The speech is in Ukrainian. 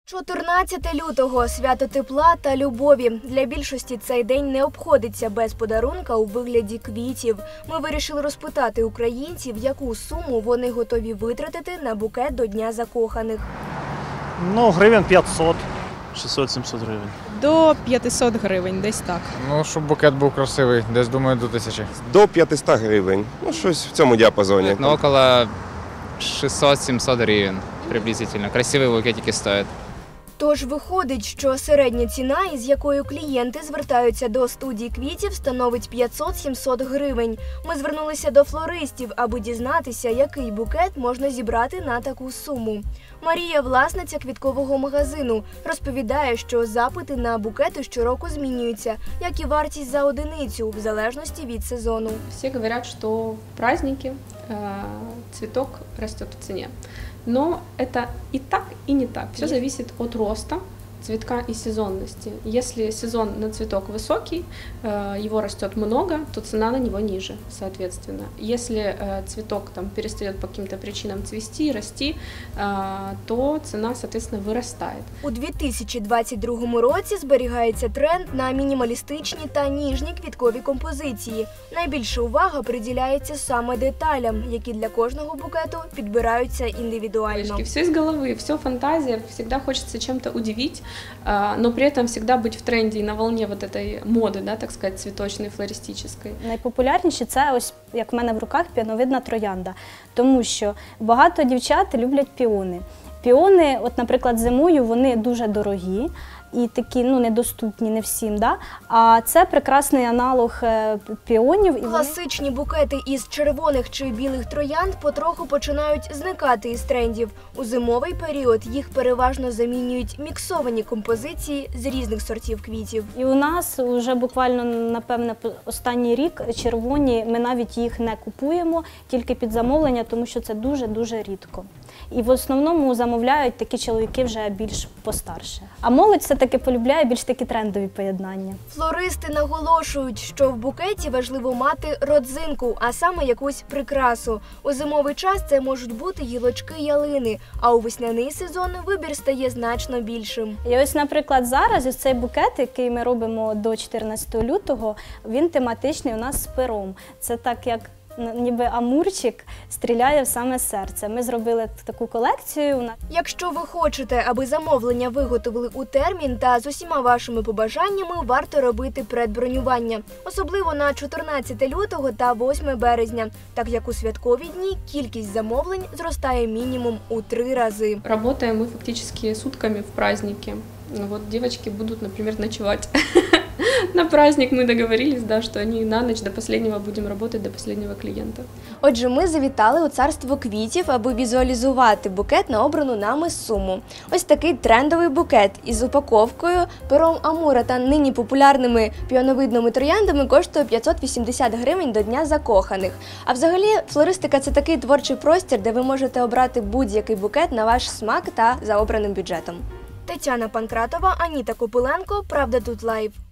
14 лютого – свято тепла та любові. Для більшості цей день не обходиться без подарунка у вигляді квітів. Ми вирішили розпитати українців, яку суму вони готові витратити на букет до Дня закоханих. Гривень 500, 600-700 гривень. До 500 гривень, десь так. Щоб букет був красивий, десь, думаю, до 1000. До 500 гривень, щось в цьому діапазоні. Около 600-700 гривен приблизительно. Красивые букетики стоят. Тож виходить, що середня ціна, із якою клієнти звертаються до студії квітів, становить 500-700 гривень. Ми звернулися до флористів, аби дізнатися, який букет можна зібрати на таку суму. Марія – власниця квіткового магазину. Розповідає, що запити на букети щороку змінюються, як і вартість за одиницю, в залежності від сезону. Все говорят, что в праздники цветок растет в цене. Но это и так, и не так. Все зависит от роста цветка и сезонности. Если сезон на цветок высокий, его растет много, то цена на него ниже, соответственно. Если цветок перестает по каким-то причинам цвести, расти, то цена, соответственно, вырастает. У 2022 році зберігається тренд на мінімалістичні та ніжні квіткові композиції. Найбільша увага приділяється саме деталям, які для кожного букету підбираються індивідуально. Все из головы, все фантазия, всегда хочется чем-то удивить, но при этом всегда быть в тренде и на волне вот этой моды, да, так сказать, цветочной, флористической. Найпопулярніші – це ось, як в мене в руках, піоновидна троянда, тому що багато дівчат люблять піони. Піони, от, наприклад, зимою, вони дуже дорогі і такі, недоступні не всім, да? А це прекрасний аналог піонів. Класичні букети із червоних чи білих троянд потроху починають зникати із трендів. У зимовий період їх переважно замінюють міксовані композиції з різних сортів квітів. І у нас вже буквально, напевне, останній рік червоні, ми навіть їх не купуємо, тільки під замовлення, тому що це дуже-дуже рідко. І в основному замовляють такі чоловіки вже більш постарше. А молодь все-таки полюбляє більш такі трендові поєднання. Флористи наголошують, що в букеті важливо мати родзинку, а саме якусь прикрасу. У зимовий час це можуть бути гілочки ялини, а у весняний сезон вибір стає значно більшим. І ось, наприклад, зараз ось цей букет, який ми робимо до 14 лютого, він тематичний у нас з пером. Це так, як ніби амурчик стріляє в саме серце. Ми зробили таку колекцію. Якщо ви хочете, аби замовлення виготовили у термін та з усіма вашими побажаннями, варто робити предбронювання. Особливо на 14 лютого та 8 березня. Так як у святкові дні кількість замовлень зростає мінімум у 3 рази. Работаем мы фактически сутками в праздники. Вот девочки будут, например, ночевать. На праздник мы договорились, да, что они на ночь до последнего будем работать, до последнего клиента. Отже, ми завітали у царство квітів, аби візуалізувати букет на обрану нами суму. Ось такий трендовий букет із упаковкою, пером амура та нині популярними піоновидними трояндами коштує 580 гривень до Дня закоханих. А взагалі, флористика – це такий творчий простір, де ви можете обрати будь-який букет на ваш смак та за обраним бюджетом. Тетяна Панкратова, Аніта Копиленко, Правда тут лайв.